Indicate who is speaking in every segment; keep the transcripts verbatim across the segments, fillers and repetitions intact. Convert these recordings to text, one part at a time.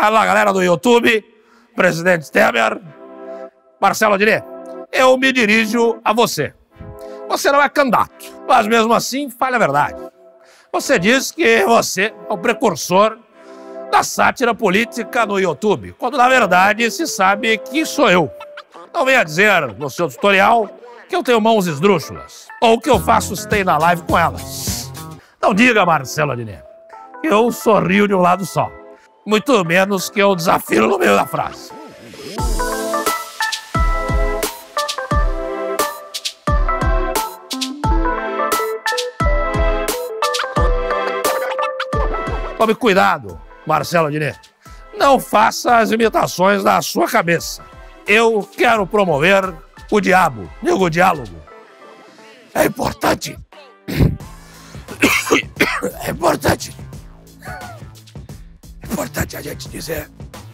Speaker 1: Fala, galera do YouTube, presidente Temer, Marcelo Adnet, eu me dirijo a você. Você não é candidato, mas mesmo assim fale a verdade. Você diz que você é o precursor da sátira política no YouTube, quando na verdade se sabe que sou eu. Não venha dizer no seu tutorial que eu tenho mãos esdrúxulas, ou que eu faço stay na live com elas. Não diga, Marcelo Adnet, que eu sorrio de um lado só. Muito menos que eu desafio no meio da frase. Tome cuidado, Marcelo Adnet. Não faça as imitações da sua cabeça. Eu quero promover o diabo, digo o diálogo. É importante. É importante. É importante a gente dizer.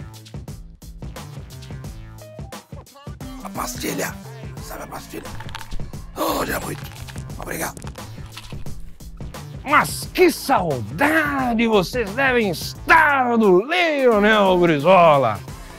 Speaker 1: A pastilha. Sabe a pastilha? Oh, já é muito. Obrigado. Mas que saudade vocês devem estar do Leonel Brizola.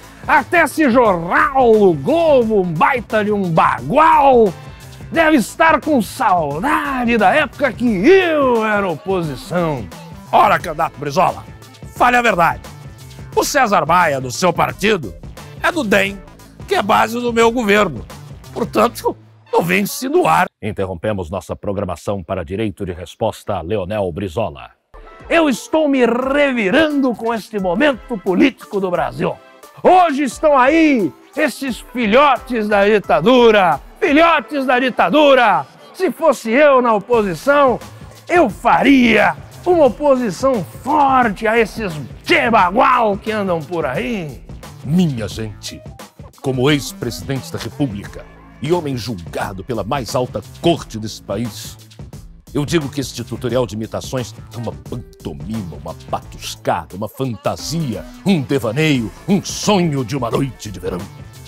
Speaker 1: Até esse jornal do Globo, um baita de um bagual, deve estar com saudade da época que eu era oposição. Ora, candidato Brizola, fale a verdade. O César Maia, do seu partido, é do D E M, que é base do meu governo. Portanto, não vem insinuar. Interrompemos nossa programação para direito de resposta a Leonel Brizola. Eu estou me revirando com este momento político do Brasil. Hoje estão aí esses filhotes da ditadura, filhotes da ditadura. Se fosse eu na oposição, eu faria uma oposição forte a esses tchebagual que andam por aí.
Speaker 2: Minha gente, como ex-presidente da República e homem julgado pela mais alta corte desse país, eu digo que este tutorial de imitações é uma pantomima, uma patuscada, uma fantasia, um devaneio, um sonho de uma noite de verão.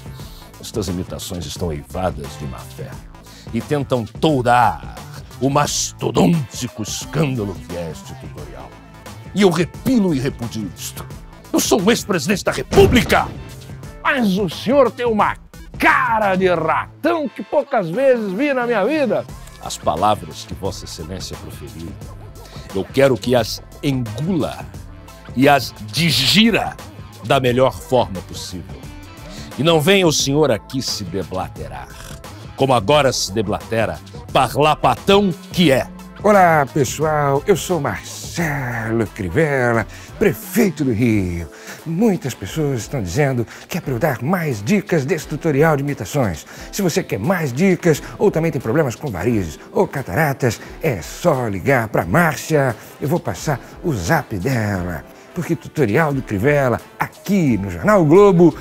Speaker 2: Estas imitações estão eivadas de má fé e tentam toldar o mastodôntico escândalo que é este tutorial. E eu repilo e repudio isto. Eu sou o ex-presidente da República!
Speaker 1: Mas o senhor tem uma cara de ratão que poucas vezes vi na minha vida.
Speaker 2: As palavras que Vossa Excelência proferiu, eu quero que as engula e as digira da melhor forma possível. E não venha o senhor aqui se deblaterar, como agora se deblatera, parlapatão que é.
Speaker 3: Olá, pessoal, eu sou Marcelo Crivella, prefeito do Rio. Muitas pessoas estão dizendo que é para eu dar mais dicas desse tutorial de imitações. Se você quer mais dicas ou também tem problemas com varizes ou cataratas, é só ligar para Márcia. Eu vou passar o zap dela, porque tutorial do Crivella aqui no Jornal o Globo,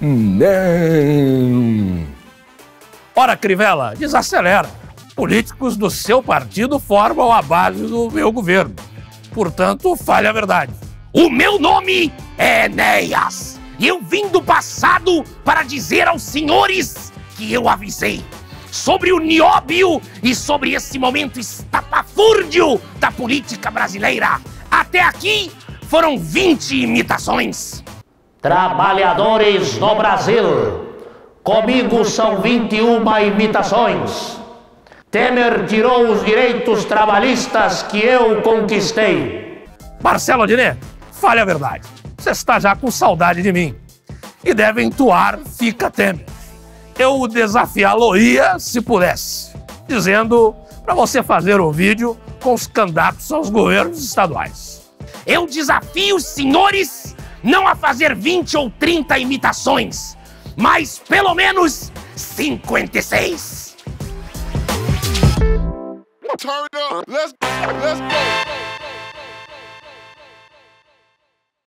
Speaker 3: não.
Speaker 1: Ora, Crivella, desacelera. Políticos do seu partido formam a base do meu governo. Portanto, fale a verdade.
Speaker 4: O meu nome é Enéas. E eu vim do passado para dizer aos senhores que eu avisei sobre o nióbio e sobre esse momento estapafúrdio da política brasileira. Até aqui foram vinte imitações.
Speaker 5: Trabalhadores no Brasil, comigo são vinte e uma imitações. Temer tirou os direitos trabalhistas que eu conquistei.
Speaker 1: Marcelo Adnet, fale a verdade. Você está já com saudade de mim. E deve entoar Fica Temer. Eu o desafiá-lo-ia se pudesse, dizendo para você fazer um vídeo com os candidatos aos governos estaduais.
Speaker 4: Eu desafio os senhores não a fazer vinte ou trinta imitações, mas pelo menos cinquenta e seis.
Speaker 6: Turn up. Let's let's go.